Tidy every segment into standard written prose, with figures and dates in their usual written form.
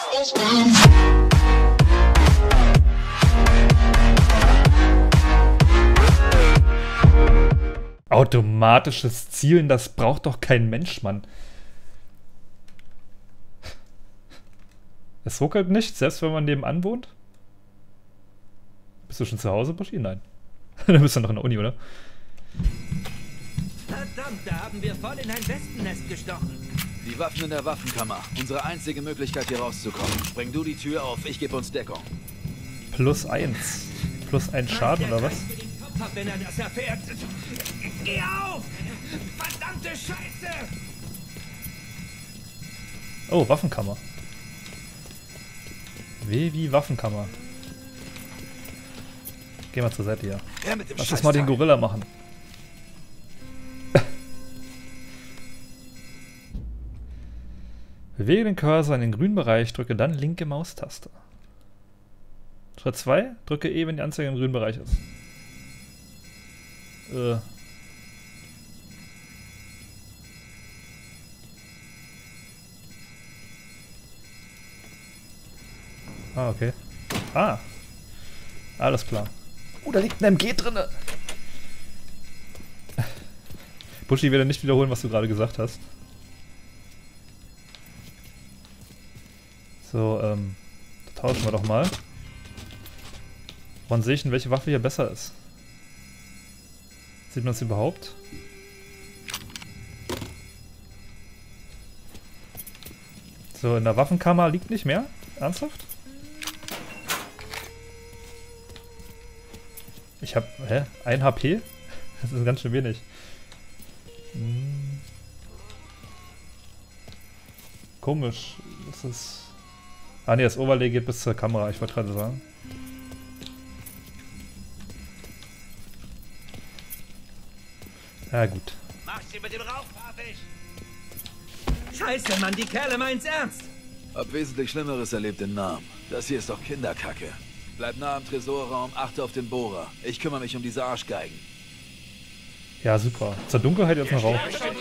Automatisches Zielen, das braucht doch kein Mensch, Mann. Es ruckelt nicht, selbst wenn man nebenan wohnt? Bist du schon zu Hause, Buschi? Nein. Du bist doch noch in der Uni, oder? Verdammt, da haben wir voll in ein Wespennest gestochen. Die Waffen in der Waffenkammer. Unsere einzige Möglichkeit, hier rauszukommen. Spreng du die Tür auf, ich gebe uns Deckung. +1. +1 Schaden, oder was? Wenn er das erfährt. Geh auf! Verdammte Scheiße! Oh, Waffenkammer. W wie Waffenkammer. Geh mal zur Seite hier. Lass uns mal den Gorilla machen. Bewege den Cursor in den grünen Bereich, drücke dann linke Maustaste. Schritt 2, drücke E, wenn die Anzeige im grünen Bereich ist. Ah, okay. Ah. Alles klar. Oh, da liegt ein MG drinne. Buschi, ich werde nicht wiederholen, was du gerade gesagt hast. So, tauschen wir doch mal. Wann sehe ich denn, welche Waffe hier besser ist? Sieht man es überhaupt? So, in der Waffenkammer liegt nicht mehr? Ernsthaft? Ich hab... Hä? 1 HP? Das ist ganz schön wenig. Komisch. Das ist... Ah ne, das Overlay geht bis zur Kamera, ich wollte gerade sagen. Ja gut. Mach sie mit dem Rauch fertig! Scheiße, Mann, die Kerle meinen's ernst! Hab wesentlich Schlimmeres erlebt in Nam. Das hier ist doch Kinderkacke. Bleib nah am Tresorraum, achte auf den Bohrer. Ich kümmere mich um diese Arschgeigen. Ja, super. Zur Dunkelheit jetzt noch raus.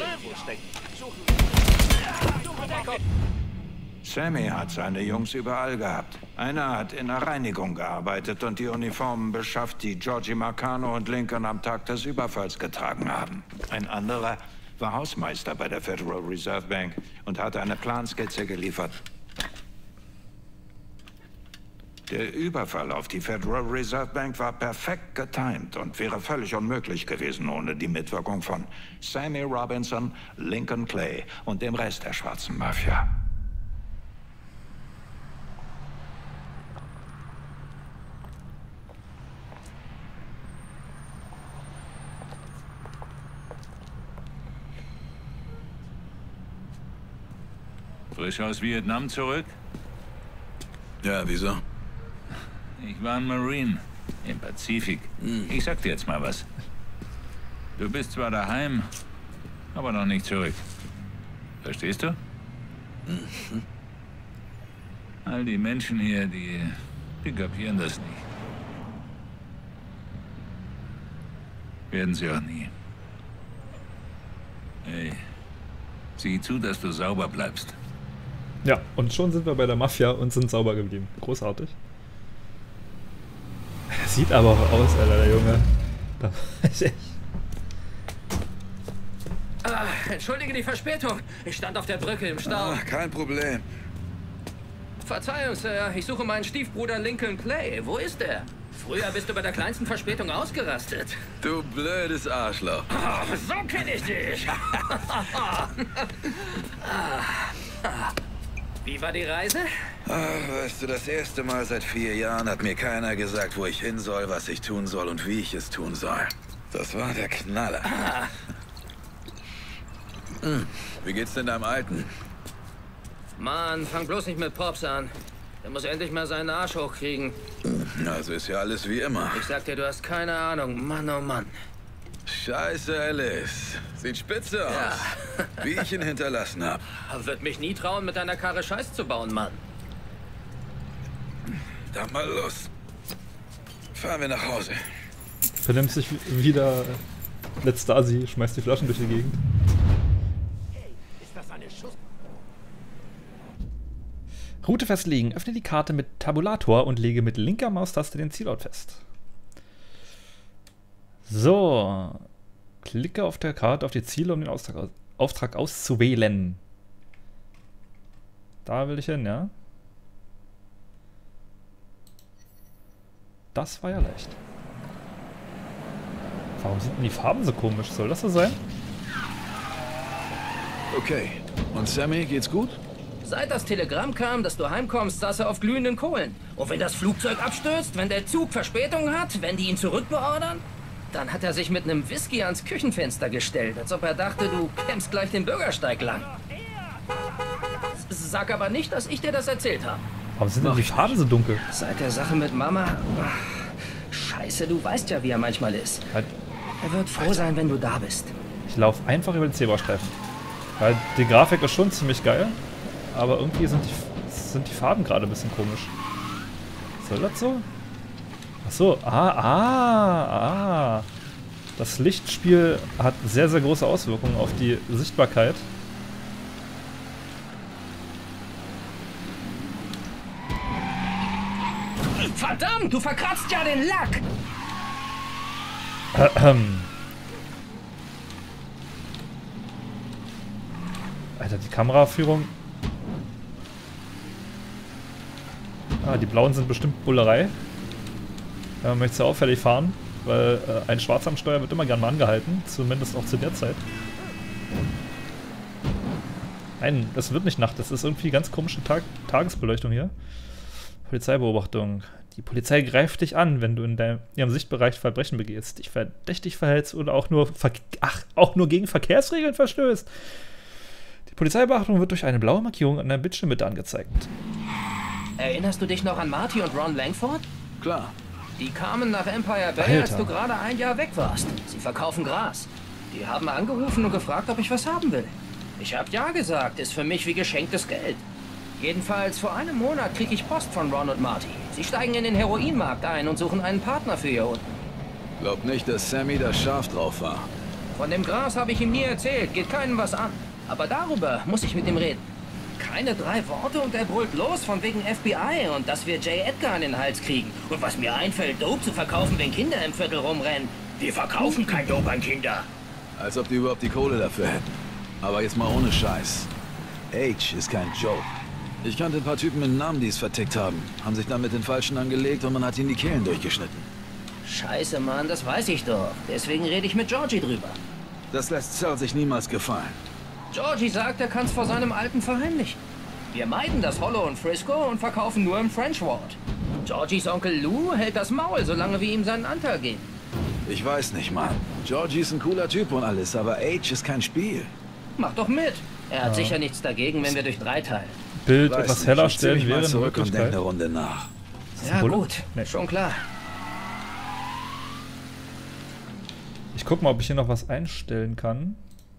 Sammy hat seine Jungs überall gehabt. Einer hat in der Reinigung gearbeitet und die Uniformen beschafft, die Georgie Marcano und Lincoln am Tag des Überfalls getragen haben. Ein anderer war Hausmeister bei der Federal Reserve Bank und hat eine Planskizze geliefert. Der Überfall auf die Federal Reserve Bank war perfekt getimt und wäre völlig unmöglich gewesen ohne die Mitwirkung von Sammy Robinson, Lincoln Clay und dem Rest der schwarzen Mafia. Frisch aus Vietnam zurück? Ja, wieso? Ich war ein Marine im Pazifik. Ich sag dir jetzt mal was. Du bist zwar daheim, aber noch nicht zurück. Verstehst du? All die Menschen hier, die kapieren das nicht. Werden sie auch nie. Hey, sieh zu, dass du sauber bleibst. Ja, und schon sind wir bei der Mafia und sind sauber geblieben. Großartig. Sieht aber auch aus, Alter, der Junge. Da ist echt. Entschuldige die Verspätung. Ich stand auf der Brücke im Stau. Kein Problem. Verzeihung, Sir. Ich suche meinen Stiefbruder Lincoln Clay. Wo ist er? Früher bist du bei der kleinsten Verspätung ausgerastet. Du blödes Arschloch. Oh, so kenne ich dich. Wie war die Reise? Weißt du, das erste Mal seit 4 Jahren hat mir keiner gesagt, wo ich hin soll, was ich tun soll und wie ich es tun soll. Das war der Knaller. Wie geht's denn deinem Alten? Mann, fang bloß nicht mit Pops an. Der muss endlich mal seinen Arsch hochkriegen. Also ist ja alles wie immer. Ich sag dir, du hast keine Ahnung. Mann, oh Mann. Scheiße, Alice. Sieht spitze aus. Ja. Wie ich ihn hinterlassen habe. Wird mich nie trauen, mit deiner Karre Scheiß zu bauen, Mann. Dann mal los. Fahren wir nach Hause. Vernimmt sich wieder letzter Asi, schmeißt die Flaschen durch die Gegend. Hey, ist das eine Schuss? Route festlegen. Öffne die Karte mit Tabulator und lege mit linker Maustaste den Zielort fest. So. Klicke auf der Karte auf die Ziele, um den Auftrag auszuwählen. Da will ich hin, ja? Das war ja leicht. Warum sind denn die Farben so komisch? Soll das so sein? Okay. Und Sammy, geht's gut? Seit das Telegramm kam, dass du heimkommst, saß er auf glühenden Kohlen. Und wenn das Flugzeug abstürzt, wenn der Zug Verspätung hat, wenn die ihn zurückbeordern, dann hat er sich mit einem Whisky ans Küchenfenster gestellt, als ob er dachte, du kämpfst gleich den Bürgersteig lang. Sag aber nicht, dass ich dir das erzählt habe. Warum sind denn die Farben so dunkel? Seit der Sache mit Mama... Scheiße, du weißt ja, wie er manchmal ist. Halt. Er wird froh sein, wenn du da bist. Ich laufe einfach über den Zebrastreifen. Weil die Grafik ist schon ziemlich geil, aber irgendwie sind die Farben gerade ein bisschen komisch. Soll das so? Achso, Das Lichtspiel hat sehr, sehr große Auswirkungen auf die Sichtbarkeit. Verdammt, du verkratzt ja den Lack! Alter, die Kameraführung. Die blauen sind bestimmt Bullerei. Man möchte sehr auffällig fahren, weil ein Schwarzer am Steuer wird immer gern mal angehalten, zumindest auch zu der Zeit. Nein, es wird nicht Nacht, das ist irgendwie ganz komische Tagesbeleuchtung hier. Polizeibeobachtung. Die Polizei greift dich an, wenn du in ihrem Sichtbereich Verbrechen begehst, dich verdächtig verhältst oder auch nur gegen Verkehrsregeln verstößt. Die Polizeibeobachtung wird durch eine blaue Markierung an der Bildschirmmitte angezeigt. Erinnerst du dich noch an Marty und Ron Langford? Klar. Die kamen nach Empire Bay, als Alter. du gerade ein Jahr weg warst. Sie verkaufen Gras. Die haben angerufen und gefragt, ob ich was haben will. Ich habe ja gesagt, ist für mich wie geschenktes Geld. Jedenfalls vor einem Monat kriege ich Post von Ron und Marty. Sie steigen in den Heroinmarkt ein und suchen einen Partner für hier unten. Glaub nicht, dass Sammy da scharf drauf war. Von dem Gras habe ich ihm nie erzählt, geht keinem was an. Aber darüber muss ich mit ihm reden. Keine 3 Worte und er brüllt los von wegen FBI und dass wir J. Edgar an den Hals kriegen. Und was mir einfällt, Dope zu verkaufen, wenn Kinder im Viertel rumrennen. Wir verkaufen kein Dope an Kinder. Als ob die überhaupt die Kohle dafür hätten. Aber jetzt mal ohne Scheiß. H ist kein Joke. Ich kannte ein paar Typen mit Namen, die es vertickt haben. Haben sich dann mit den Falschen angelegt und man hat ihnen die Kehlen durchgeschnitten. Scheiße, Mann, das weiß ich doch. Deswegen rede ich mit Georgie drüber. Das lässt Sal sich niemals gefallen. Georgie sagt, er kann es vor seinem Alten verheimlichen. Wir meiden das Hollow und Frisco und verkaufen nur im French Ward. Georgies Onkel Lou hält das Maul, solange wir ihm seinen Anteil geben. Ich weiß nicht, Mann. Georgie ist ein cooler Typ und alles, aber H ist kein Spiel. Mach doch mit. Er hat sicher nichts dagegen, wenn wir durch 3 teilen. Bild Weiß etwas nicht, heller ich zieh mich stellen mal wäre eine zurück und denk Möglichkeit. eine Runde nach. Ja Bulle? gut, Nee. schon klar. Ich guck mal, ob ich hier noch was einstellen kann.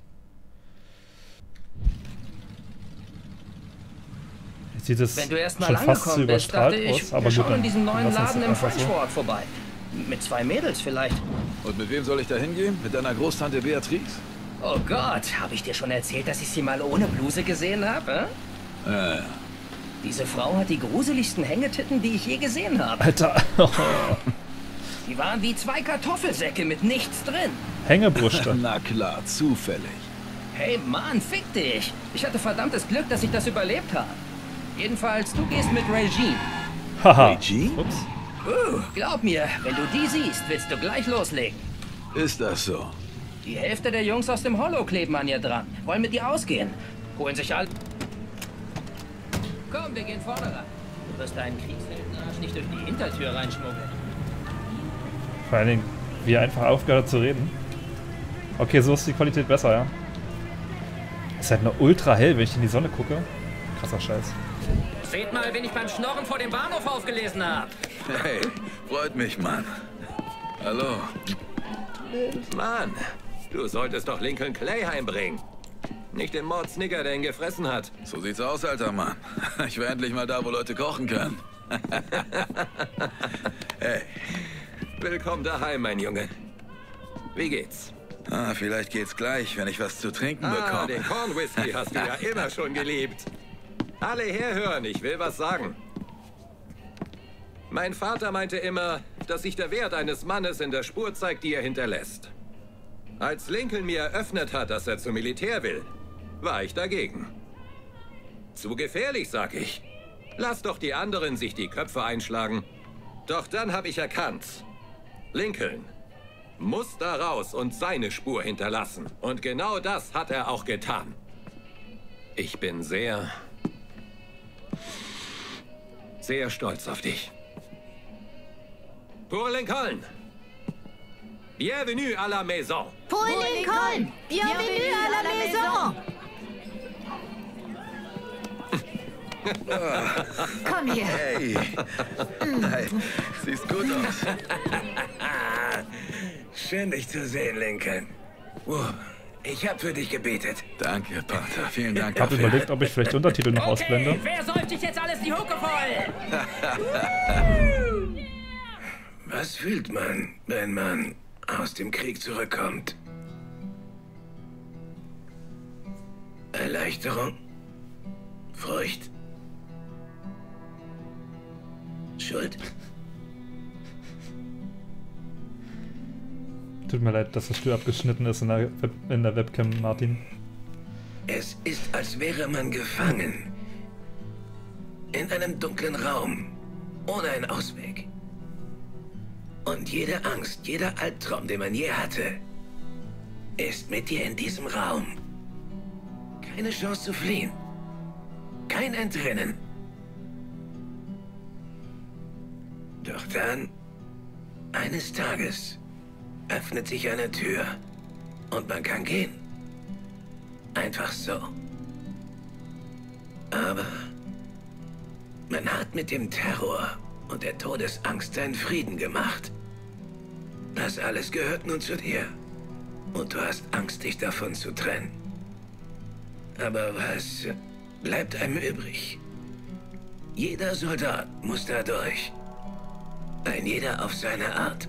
Jetzt sieht es Wenn du erst mal schon fast so angekommen bist, überstrahlt dachte ich, aus, aber wir gut, schauen in dann diesem neuen lassen wir es Laden im einfach French so. Ward vorbei. Mit 2 Mädels vielleicht. Und mit wem soll ich da hingehen? Mit deiner Großtante Beatrice? Oh Gott, habe ich dir schon erzählt, dass ich sie mal ohne Bluse gesehen habe? Diese Frau hat die gruseligsten Hängetitten, die ich je gesehen habe. Alter, Die waren wie 2 Kartoffelsäcke mit nichts drin. Hängebrüste. Na klar, zufällig. Hey Mann, fick dich. Ich hatte verdammtes Glück, dass ich das überlebt habe. Jedenfalls, du gehst mit Regine. Haha. Regine? Ups. Glaub mir, wenn du die siehst, willst du gleich loslegen. Ist das so? Die Hälfte der Jungs aus dem Hollow kleben an ihr dran. Wollen mit ihr ausgehen. Holen sich all... Komm, wir gehen vorne rein. Du wirst deinen Kriegsheldenarsch nicht durch die Hintertür reinschmuggeln. Vor allen Dingen, wie er einfach aufgehört hat zu reden. Okay, so ist die Qualität besser, ja. Ist halt nur ultra hell, wenn ich in die Sonne gucke. Krasser Scheiß. Seht mal, wen ich beim Schnorren vor dem Bahnhof aufgelesen habe. Hey, freut mich, Mann. Hallo. Mann, du solltest doch Lincoln Clay heimbringen. Nicht den Mordsnigger, der ihn gefressen hat. So sieht's aus, alter Mann. Ich war endlich mal da, wo Leute kochen können. Hey. Willkommen daheim, mein Junge. Wie geht's? Vielleicht geht's gleich, wenn ich was zu trinken Ah, bekomme. den Corn Whisky hast du ja immer schon geliebt. Alle herhören, ich will was sagen. Mein Vater meinte immer, dass sich der Wert eines Mannes in der Spur zeigt, die er hinterlässt. Als Lincoln mir eröffnet hat, dass er zum Militär will, war ich dagegen. Zu gefährlich, sag ich. Lass doch die anderen sich die Köpfe einschlagen. Doch dann habe ich erkannt, Lincoln muss da raus und seine Spur hinterlassen. Und genau das hat er auch getan. Ich bin sehr stolz auf dich. Pour Lincoln! Bienvenue à la maison! Pour Lincoln! Bienvenue à la maison! Komm hier. Hey. Hi. Siehst gut aus. Schön, dich zu sehen, Lincoln. Ich hab für dich gebetet. Danke, Pater. Vielen Dank Ich habe dafür. überlegt, ob ich vielleicht Untertitel noch ausblende. Wer säuft sich jetzt alles die Hucke voll? Was fühlt man, wenn man aus dem Krieg zurückkommt? Erleichterung? Furcht? Schuld? Tut mir leid, dass das Stuhl abgeschnitten ist in der Webcam, Martin. Es ist, als wäre man gefangen. In einem dunklen Raum. Ohne einen Ausweg. Und jede Angst, jeder Albtraum, den man je hatte, ist mit dir in diesem Raum. Keine Chance zu fliehen. Kein Entrinnen. Doch dann, eines Tages, öffnet sich eine Tür und man kann gehen. Einfach so. Aber man hat mit dem Terror und der Todesangst seinen Frieden gemacht. Das alles gehört nun zu dir. Und du hast Angst, dich davon zu trennen. Aber was bleibt einem übrig? Jeder Soldat muss da durch. Ein jeder auf seine Art.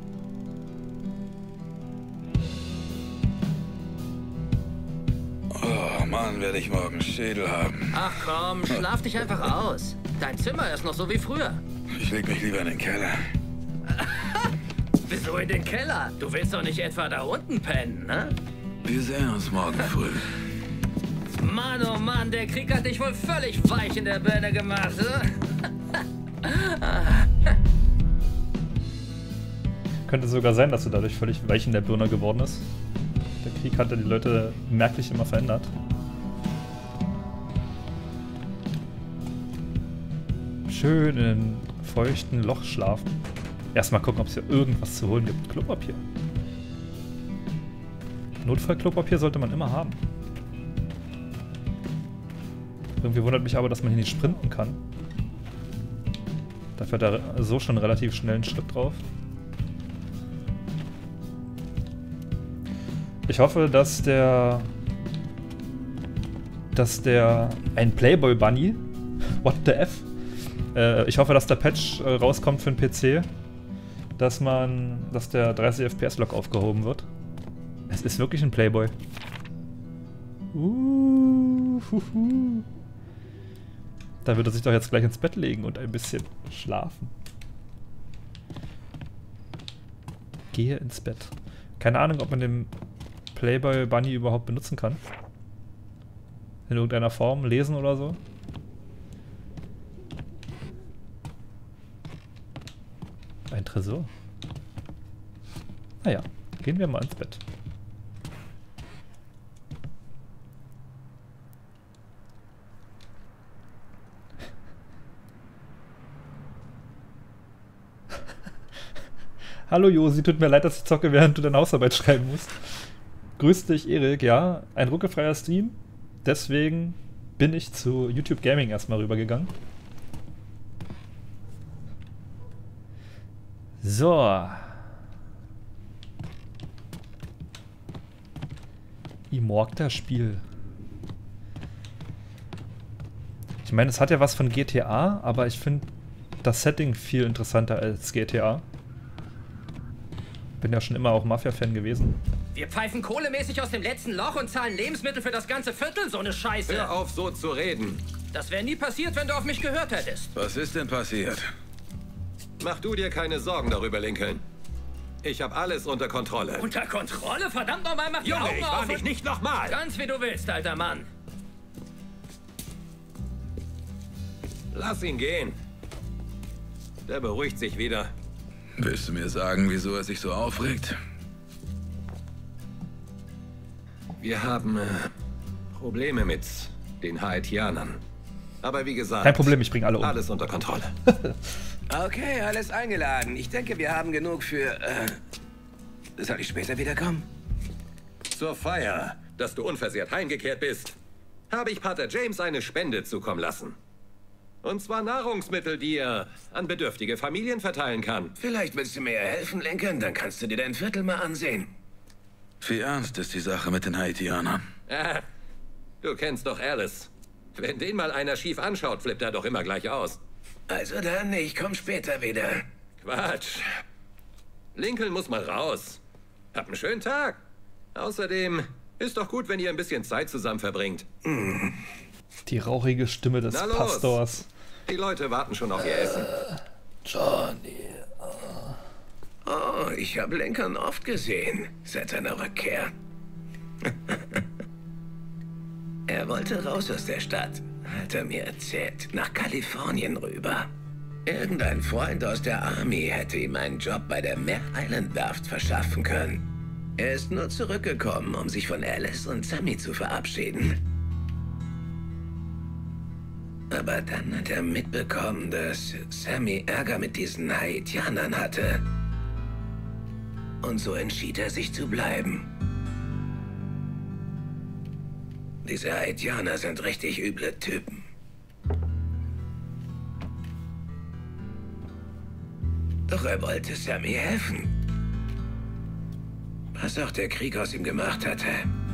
Oh Mann, werde ich morgen Schädel haben. Ach komm, schlaf dich einfach aus. Dein Zimmer ist noch so wie früher. Ich leg mich lieber in den Keller. Wieso in den Keller? Du willst doch nicht etwa da unten pennen, ne? Wir sehen uns morgen früh. Mann, oh Mann, der Krieg hat dich wohl völlig weich in der Birne gemacht. Könnte sogar sein, dass du dadurch völlig weich in der Birne geworden ist. Der Krieg hat ja die Leute merklich immer verändert. Schön in den feuchten Loch schlafen. Erstmal gucken, ob es hier irgendwas zu holen gibt. Klopapier. Notfallklopapier sollte man immer haben. Irgendwie wundert mich aber, dass man hier nicht sprinten kann. Dafür hat er so schon relativ schnell einen Schritt drauf. Ich hoffe, dass der ein Playboy Bunny, what the F, ich hoffe, dass der Patch rauskommt für den PC, dass der 30 FPS Lock aufgehoben wird. Es ist wirklich ein Playboy. Da wird er sich doch jetzt gleich ins Bett legen und ein bisschen schlafen. Gehe ins Bett. Keine Ahnung, ob man den Playboy Bunny überhaupt benutzen kann. In irgendeiner Form, lesen oder so. Ein Tresor. Naja, gehen wir mal ins Bett. Hallo Josi, tut mir leid, dass ich zocke, während du deine Hausarbeit schreiben musst. Grüß dich, Erik. Ja, ein ruckelfreier Stream. Deswegen bin ich zu YouTube Gaming erstmal rübergegangen. So. Immorta-Spiel. Ich meine, es hat ja was von GTA, aber ich finde das Setting viel interessanter als GTA. Bin ja schon immer auch Mafia-Fan gewesen. Wir pfeifen kohlemäßig aus dem letzten Loch und zahlen Lebensmittel für das ganze Viertel, so eine Scheiße. Hör auf, so zu reden. Das wäre nie passiert, wenn du auf mich gehört hättest. Was ist denn passiert? Mach du dir keine Sorgen darüber, Lincoln. Ich habe alles unter Kontrolle. Unter Kontrolle? Verdammt nochmal, mach die Junge, Augen ich auf warne dich und- nicht nochmal. Ganz wie du willst, alter Mann. Lass ihn gehen. Der beruhigt sich wieder. Willst du mir sagen, wieso er sich so aufregt? Wir haben Probleme mit den Haitianern. Aber wie gesagt, Kein Problem, ich bringe alle um. alles unter Kontrolle. Okay, alles eingeladen. Ich denke, wir haben genug für... Soll ich später wiederkommen? Zur Feier, dass du unversehrt heimgekehrt bist, habe ich Pater James eine Spende zukommen lassen. Und zwar Nahrungsmittel, die er an bedürftige Familien verteilen kann. Vielleicht willst du mir helfen, Lincoln? Dann kannst du dir dein Viertel mal ansehen. Wie ernst ist die Sache mit den Haitianern? Du kennst doch Alice. Wenn den mal einer schief anschaut, flippt er doch immer gleich aus. Also dann, ich komme später wieder. Quatsch. Lincoln muss mal raus. Hab einen schönen Tag. Außerdem ist doch gut, wenn ihr ein bisschen Zeit zusammen verbringt. Die rauchige Stimme des Na los. Pastors. Die Leute warten schon auf ihr Essen. Johnny. Oh, ich habe Lincoln oft gesehen, seit seiner Rückkehr. Er wollte raus aus der Stadt, hat er mir erzählt, nach Kalifornien rüber. Irgendein Freund aus der Army hätte ihm einen Job bei der Mare Island Werft verschaffen können. Er ist nur zurückgekommen, um sich von Alice und Sammy zu verabschieden. Aber dann hat er mitbekommen, dass Sammy Ärger mit diesen Haitianern hatte. Und so entschied er sich zu bleiben. Diese Haitianer sind richtig üble Typen. Doch er wollte Sammy helfen. Was auch der Krieg aus ihm gemacht hatte.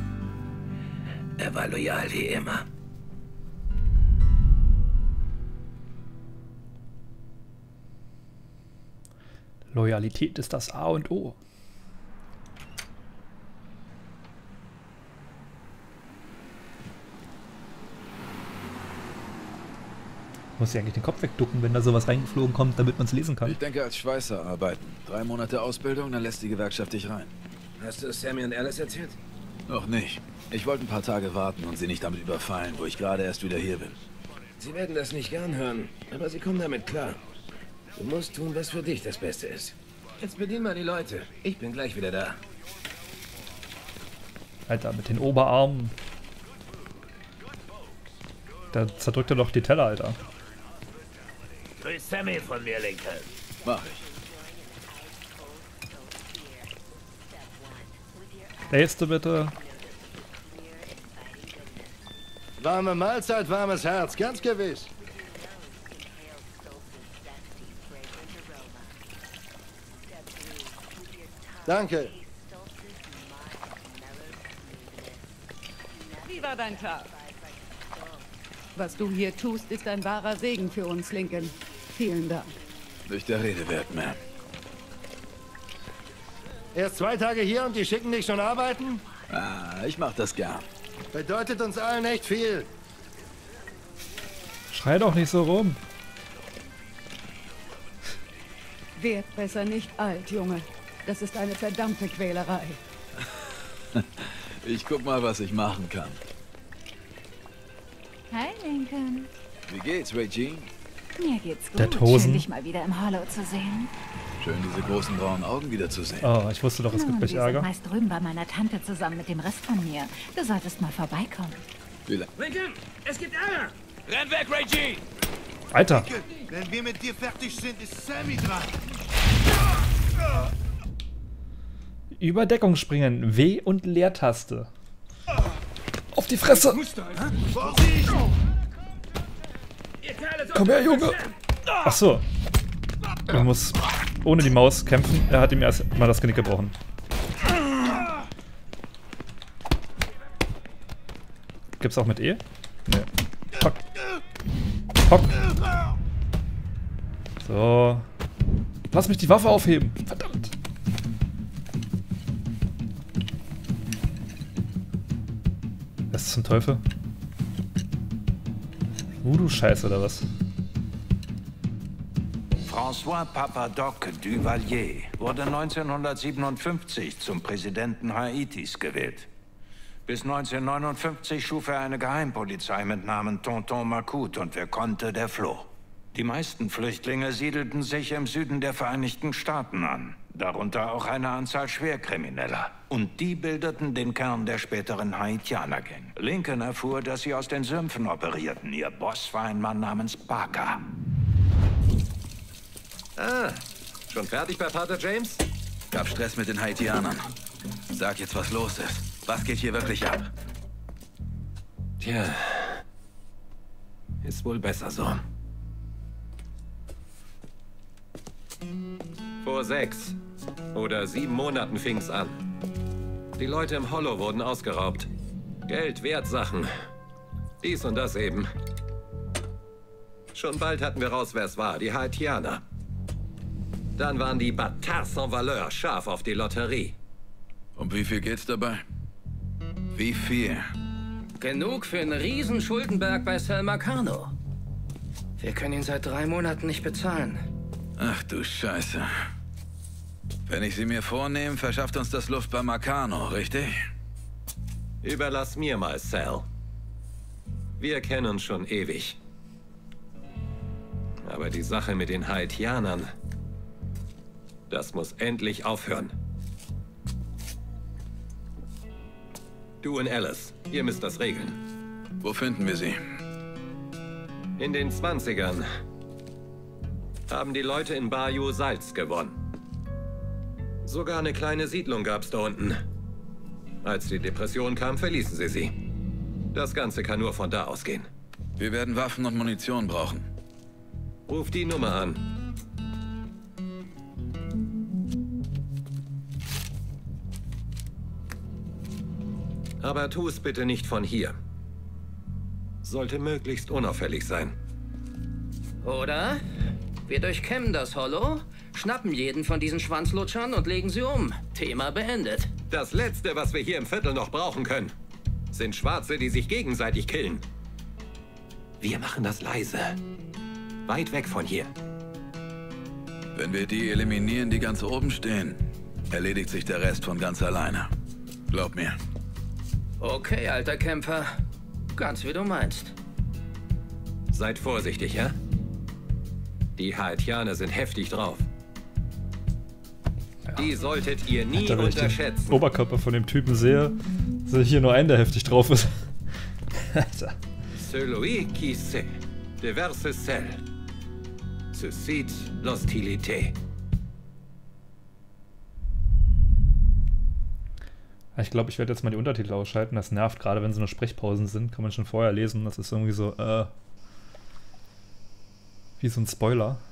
Er war loyal wie immer. Loyalität ist das A und O. Muss ich eigentlich den Kopf wegducken, wenn da sowas reingeflogen kommt, damit man es lesen kann. Ich denke, als Schweißer arbeiten. 3 Monate Ausbildung, dann lässt die Gewerkschaft dich rein. Hast du es Sammy und Alice erzählt? Noch nicht. Ich wollte ein paar Tage warten und sie nicht damit überfallen, wo ich gerade erst wieder hier bin. Sie werden das nicht gern hören, aber sie kommen damit klar. Du musst tun, was für dich das Beste ist. Jetzt bedien mal die Leute. Ich bin gleich wieder da. Alter, mit den Oberarmen. Da zerdrückt er doch die Teller, Alter. Grüß Sammy von mir, Lincoln. Mach ich. Nächste bitte. Warme Mahlzeit, warmes Herz, ganz gewiss. Danke. Wie war dein Tag? Was du hier tust, ist ein wahrer Segen für uns, Lincoln. Vielen Dank. Nicht der Rede wert, Ma'am. Erst 2 Tage hier und die schicken dich schon arbeiten? Ah, ich mach das gern. Bedeutet uns allen echt viel. Schrei doch nicht so rum. Werd besser nicht alt, Junge. Das ist eine verdammte Quälerei. Ich guck mal, was ich machen kann. Hi, Lincoln. Wie geht's, Regine? Mir geht's gut. Der Tosen. Schön, dich mal wieder im Hollow zu sehen. Schön, diese großen braunen Augen wiederzusehen. Oh, ich wusste doch, es gibt Nun, gleich wir Ärger. sind meist drüben bei meiner Tante zusammen mit dem Rest von mir. Du solltest mal vorbeikommen. Lincoln, es gibt Ärger! Renn weg, Reggie! Alter, Wenn wir mit dir fertig sind, ist Sammy dran. Überdeckung springen, W und Leertaste. Auf die Fresse! Vorsicht! Komm her, Junge! Ach so. Man muss ohne die Maus kämpfen. Er hat ihm erst mal das Genick gebrochen. Gibt's auch mit E? Ne. Hock. Hock. So. Lass mich die Waffe aufheben. Verdammt. Was zum Teufel? Voodoo-Scheiß oder was? François Papadoc Duvalier wurde 1957 zum Präsidenten Haitis gewählt. Bis 1959 schuf er eine Geheimpolizei mit Namen Tonton Macoute und wer konnte, der floh. Die meisten Flüchtlinge siedelten sich im Süden der Vereinigten Staaten an, darunter auch eine Anzahl Schwerkrimineller. Und die bildeten den Kern der späteren Haitianer-Gang. Lincoln erfuhr, dass sie aus den Sümpfen operierten. Ihr Boss war ein Mann namens Parker. Ah, schon fertig bei Pater James? Gab Stress mit den Haitianern. Sag jetzt, was los ist. Was geht hier wirklich ab? Tja, ist wohl besser so. Vor 6 oder 7 Monaten fing's an. Die Leute im Hollow wurden ausgeraubt. Geld, Wertsachen. Dies und das eben. Schon bald hatten wir raus, wer es war. Die Haitianer. Dann waren die Bâtards sans Valeur scharf auf die Lotterie. Um wie viel geht's dabei? Wie viel? Genug für einen riesen Schuldenberg bei Sal Marcano. Wir können ihn seit 3 Monaten nicht bezahlen. Ach du Scheiße. Wenn ich sie mir vornehme, verschafft uns das Luft bei Marcano, richtig? Überlass mir mal, Sal. Wir kennen uns schon ewig. Aber die Sache mit den Haitianern, das muss endlich aufhören. Du und Alice, ihr müsst das regeln. Wo finden wir sie? In den 20ern haben die Leute in Bayou Salz gewonnen. Sogar eine kleine Siedlung gab's da unten. Als die Depression kam, verließen sie sie. Das Ganze kann nur von da ausgehen. Wir werden Waffen und Munition brauchen. Ruf die Nummer an. Aber tu es bitte nicht von hier. Sollte möglichst unauffällig sein. Oder? Wir durchkämmen das Hollow, schnappen jeden von diesen Schwanzlutschern und legen sie um. Thema beendet. Das Letzte, was wir hier im Viertel noch brauchen können, sind Schwarze, die sich gegenseitig killen. Wir machen das leise. Weit weg von hier. Wenn wir die eliminieren, die ganz oben stehen, erledigt sich der Rest von ganz alleine. Glaub mir. Okay, alter Kämpfer. Ganz wie du meinst. Seid vorsichtig, ja? Die Haitianer sind heftig drauf. Ja. Die solltet ihr nie Alter, wenn ich unterschätzen. Den Oberkörper von dem Typen sehe hier nur einen, der heftig drauf ist. Alter. Celui qui sait, diverse celle, suscite l'hostilité. Ich glaube, ich werde jetzt mal die Untertitel ausschalten. Das nervt, gerade wenn so nur Sprechpausen sind. Kann man schon vorher lesen. Das ist irgendwie so, wie so ein Spoiler.